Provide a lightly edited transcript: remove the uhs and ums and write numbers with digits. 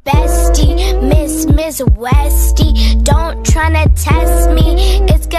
bestie, Miss Westy. Don't tryna test me, it's